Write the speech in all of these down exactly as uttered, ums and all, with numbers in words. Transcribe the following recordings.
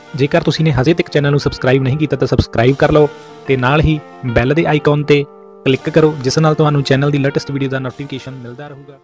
जेकर तुसीं ने हजे तक चैनल नूं सबसक्राइब नहीं किया तो सबसक्राइब कर लो ते नाल ही बैल दे आइकॉन ते क्लिक करो, जिस नाल तुहानूं चैनल की लेटेस्ट वीडियो का नोटिफिकेशन मिलता रहूगा।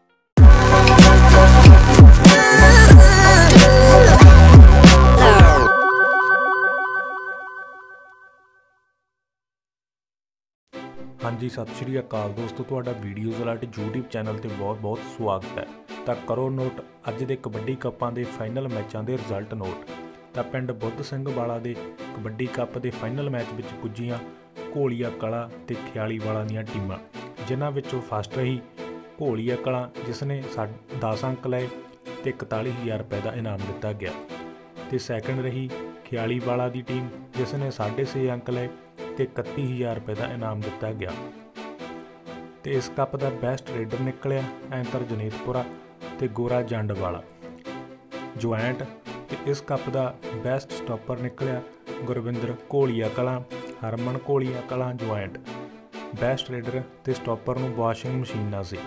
हाँ जी, सत श्री अकाल दोस्तों, तुहाडा वीडियोज़ अलर्ट यूट्यूब चैनल ते बहुत बहुत स्वागत है। तो करो नोट अज दे कबड्डी कपां दे फाइनल मैचों के रिजल्ट नोट। तो पिंड बुद्ध सिंह वाला दे कबड्डी कप के फाइनल मैच विच पुजीआं घोलिया कला ते ख्याली वाला दीआं टीमां, जिन्हां विचों फस्ट रही घोलिया कला जिसने दस अंक लए ते इकताली हज़ार रुपए का इनाम दिता गया। तो सैकंड रही ख्याली वाला की टीम जिसने साढ़े छे अंक लए ते इकत्ती हज़ार रुपए का इनाम दिता गया। तो इस कप का बैस्ट रेडर निकलिया एंतर जनेतपुरा ते गोरा जंड वाला ज्वाइंट। तो इस कप का बैस्ट स्टॉपर निकलिया Gurvinder Gholia Kalan Harman Gholia Kalan joint. Best raider ते स्टॉपर नूं वाशिंग मशीनां सी।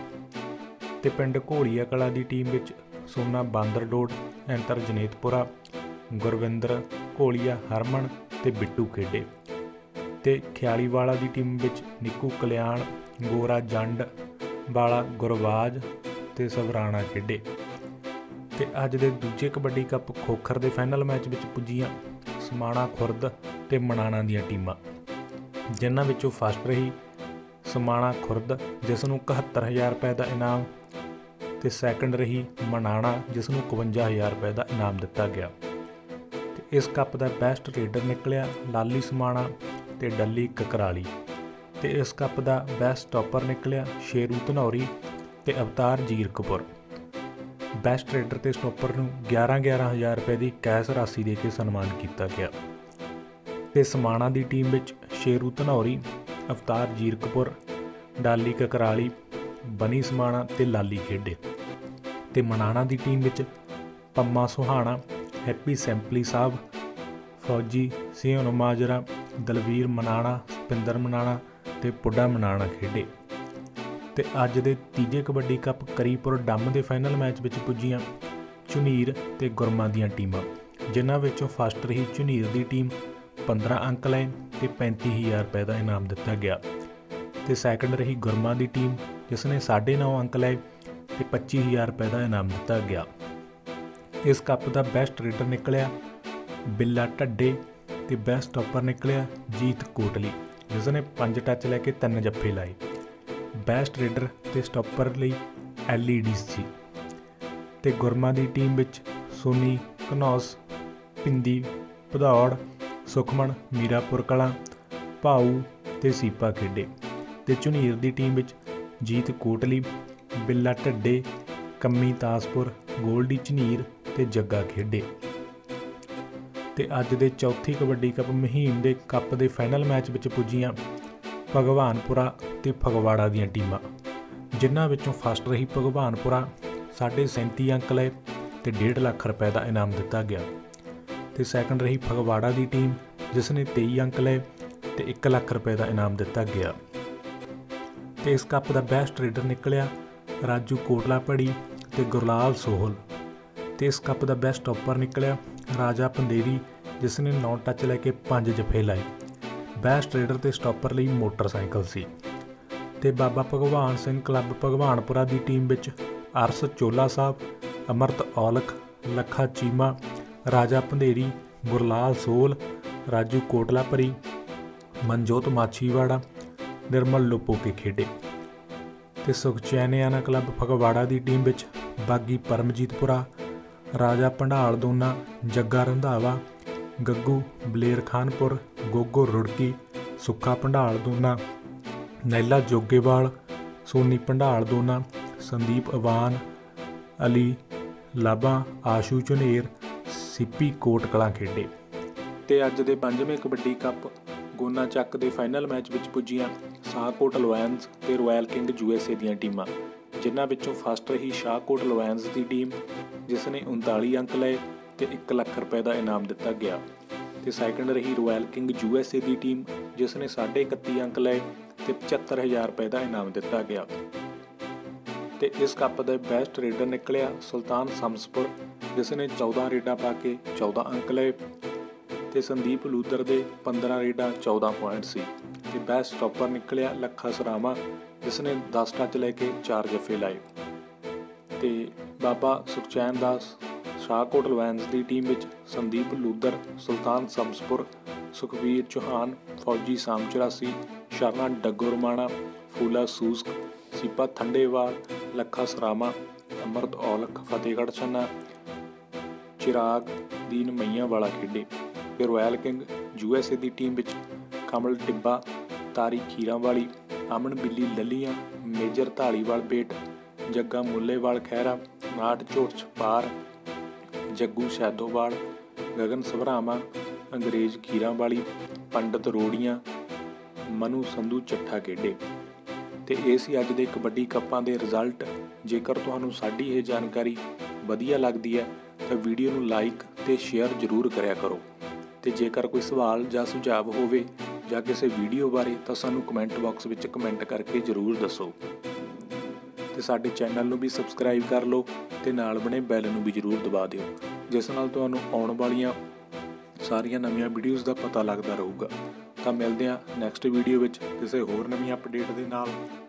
ते पिंड घोलिया कला की टीम विच सोना बांदर डोड एंतर जनेतपुरा गुरविंदर घोलिया हरमन ते बिट्टू खेडे। ते ख्याली वाला की टीम विच निक्कू कल्याण गोरा जंड वाला गुरबाज ते सबराना खेडे। ते अज दे दूजे कबड्डी कप खोखर दे फाइनल मैच विच पुजीआं समाणा खुरद ते मनाणा दीआं टीमां, जिन्हां विचों फस्ट रही समाणा खुरद जिस नूं इकहत्तर हज़ार रुपए का इनाम ते सैकंड रही मनाणा जिस नूं इकवंजा हज़ार रुपए का इनाम दिता गया। ते इस कप का बैस्ट रेडर निकलिया लाली समाणा ते डली ककराली। ते इस कप का बैस्ट स्टॉपर निकलिया शेरू धनौरी ते अवतार जीरकपुर। बैस्ट रेडर ते स्टॉपर नूं ग्यारह ग्यारह हज़ार रुपए की कैश राशि दे के सन्मान किया गया। ते समाणा की टीम विच शेरू धनौरी अवतार जीरकपुर डाली ककराली बनी समाणा ते लाली खेडे। ते मनाणा की टीम विच पम्मा सुहाना हैप्पी सैंपली साहब फौजी सिंह माजरा दलवीर मनाणा सपिंदर मनाणा ते पुड्डा मनाणा खेडे। ते अज दे तीजे कबड्डी कप करीपुर डम के फाइनल मैच विच पुजीआं झुनीर ते गुरमा दीआं टीमां, जिन्हां विचों फस्ट रही झुनीर की टीम पंद्रह अंक लए ते पैंती हज़ार रुपए का इनाम दिता गया। ते सैकंड रही गुरमा की टीम जिसने साढ़े नौ अंक लए ते पच्ची हज़ार रुपए का इनाम दिता गया। इस कप का बैस्ट रेडर निकलिया बिल्ला ढड्डे ते बैस्ट स्टॉपर निकलिया जीत कोटली जिसने पंज टच लैके तीन जफ्फे लाए। बैस्ट रेडर ते स्टॉपर लई एल ई डी सी। ते गुरमा की टीम विच सोनी घनौस पिंदी भदौड़ सुखमन मीरापुर कला भाऊ ते सीपा खेडे। ते झुनीर की टीम विच जीत कोटली बिल्ला ढड्डे कम्मी तासपुर गोल्डी झनीर ते जग्गा खेडे। ते अज दे चौथी कबड्डी कप मुहिम दे कप दे फाइनल मैच विच पुजीआं भगवानपुरा ते फगवाड़ा दीआं टीमां, जिन्हां विचों फस्ट रही भगवानपुरा साढ़े सैंती अंक लए ते डेढ़ लाख रुपए का इनाम दिता गया। ते सैकंड रही फगवाड़ा की टीम जिसने तेई अंक लए ते एक लाख रुपए का इनाम दिता गया। ते इस कप का बैस्ट रेडर निकलिया राजू कोटला पड़ी ते गुरलाल सोहल। ते इस कप का बैस्ट टॉपर निकलिया राजा पंदेरी जिसने नौ टच लैके पाँच जफे लाए। बैस्ट रेडर ते स्टॉपर लई मोटरसाइकिल सी। ते बाबा भगवान सिंह क्लब भगवानपुरा की टीम विच अरस चोला साहब अमरत औलख लखा चीमा राजा पंधेरी गुरलाल सोल राजू कोटला परी मनजोत माछीवाड़ा निर्मल लोपो के खेडे। ते सुखचैनियाना क्लब फगवाड़ा की टीम विच बागी परमजीतपुरा राजा भंडाल दोना जग्गा रंधावा गग्गू बलेर खानपुर गोगो रुड़की सुक्खा भंडाल दोना नैला जोगेवाल सोनी भंडाल दोना संदीप अवान अली लाभा आशू झुनेर सीपी कोट कलां खेडे। ते अज दे पंजवें कबड्डी कप गोना चक के फाइनल मैच विच पुजीआं शाहकोट लॉयंस ते रॉयल किंग यूएसए दीआं टीमां, जिन्हां विचों फस्ट रही शाहकोट लॉयंस की टीम जिसने उनताली अंक लए ते एक लाख रुपए का इनाम दिता गया। तो सैकंड रही रॉयल किंग यूएसए की टीम जिसने साढ़े इकत्ती अंक लए ते पचहत्तर हज़ार रुपए का इनाम दिता गया। तो इस कप का बैस्ट रेडर निकलिया सुल्तान शमसपुर जिसने चौदह रेडा पा के चौदह अंक लए ਤੇ ਸੰਦੀਪ ਲੂਦਰ ਦੇ ਪੰਦਰਾਂ ਰੇਡਾਂ ਚੌਦਾਂ ਪੁਆਇੰਟ ਸੀ। ਤੇ ਬੈਸਟ ਸਟਾਪਰ ਨਿਕਲਿਆ ਲੱਖਾ ਸਰਾਵਾਂ, ਜਿਸ ਨੇ ਦਸ ਟੱਚ ਲੈ ਕੇ ਚਾਰ ਜੱਫੇ ਲਾਏ। ਤੇ ਬਾਬਾ ਸੁਖਚੈਨ ਦਾਸ ਸ਼ਾਹਕੋਟ ਲਵੈਂਸ ਦੀ ਟੀਮ ਵਿੱਚ ਸੰਦੀਪ ਲੂਦਰ, ਸੁਲਤਾਨ ਸਮਸਪੁਰ, ਸੁਖਬੀਰ ਚੌਹਾਨ, ਫੌਜੀ ਸਾਮ ਚੁਰਾਸੀ, ਸ਼ਰਨਾ ਡੱਗੋਰਮਾਣਾ, ਫੂਲਾ ਸੂਸਕ, ਸੀਪਾ ਥੰਡੇਵਾਲ, ਲੱਖਾ ਸਰਾਵਾਂ, ਅਮਰਤ ਔਲਖ, ਫਤਿਹਗੜ੍ਹ ਛੰਨਾ, ਚਿਰਾਗ ਦੀਨ ਮਈਆਂ ਵਾਲਾ ਖੇਡੇ। ਤੇ royal king U S A ਦੀ ਟੀਮ ਵਿੱਚ ਕਮਲ ਟਿੱਬਾ, ਤਾਰੀ ਖੀਰਾਂ ਵਾਲੀ, ਅਮਨ ਬਿੱਲੀ ਲੱਲੀਆਂ, ਮੇਜਰ ਧਾਲੀਵਾਲ ਬੇਟ, ਜੱਗਾ ਮੁੱਲੇਵਾਲ ਖਹਿਰਾ, ਨਾਟ ਝੋਟ ਛਪਾਰ, ਜੱਗੂ ਸੈਦੋਵਾਲ, ਗਗਨ ਸਭਰਾਵਾਂ, ਅੰਗਰੇਜ਼ ਖੀਰਾਂ ਵਾਲੀ, ਪੰਡਤ ਰੋੜੀਆਂ, ਮਨੂ ਸੰਧੂ ਚੱਠਾ ਖੇਡੇ। ਤੇ ਇਹ ਸੀ ਅੱਜ ਦੇ ਕਬੱਡੀ ਕੱਪਾਂ ਦੇ ਰਿਜ਼ਲਟ। ਜੇਕਰ ਤੁਹਾਨੂੰ ਸਾਡੀ ਇਹ ਜਾਣਕਾਰੀ ਵਧੀਆ ਲੱਗਦੀ ਹੈ ਤਾਂ ਵੀਡੀਓ ਨੂੰ ਲਾਈਕ ਤੇ ਸ਼ੇਅਰ ਜ਼ਰੂਰ ਕਰਿਆ ਕਰੋ। ਤੇ ਜੇਕਰ ਕੋਈ ਸਵਾਲ ਜਾਂ ਸੁਝਾਅ ਹੋਵੇ ਜਾਂ ਕਿਸੇ ਵੀਡੀਓ ਬਾਰੇ ਤਾਂ ਸਾਨੂੰ ਕਮੈਂਟ ਬਾਕਸ ਵਿੱਚ ਕਮੈਂਟ ਕਰਕੇ ਜ਼ਰੂਰ ਦੱਸੋ। ਤੇ ਸਾਡੇ ਚੈਨਲ ਨੂੰ ਵੀ ਸਬਸਕ੍ਰਾਈਬ ਕਰ ਲਓ ਤੇ ਨਾਲ ਬਣੇ ਬੈਲ ਨੂੰ ਵੀ ਜ਼ਰੂਰ ਦਬਾ ਦਿਓ, ਜਿਸ ਨਾਲ ਤੁਹਾਨੂੰ ਆਉਣ ਵਾਲੀਆਂ ਸਾਰੀਆਂ ਨਵੀਆਂ ਵੀਡੀਓਜ਼ ਦਾ ਪਤਾ ਲੱਗਦਾ ਰਹੂਗਾ। ਤਾਂ ਮਿਲਦੇ ਹਾਂ ਨੈਕਸਟ ਵੀਡੀਓ ਵਿੱਚ ਕਿਸੇ ਹੋਰ ਨਵੀਂ ਅਪਡੇਟ ਦੇ ਨਾਲ।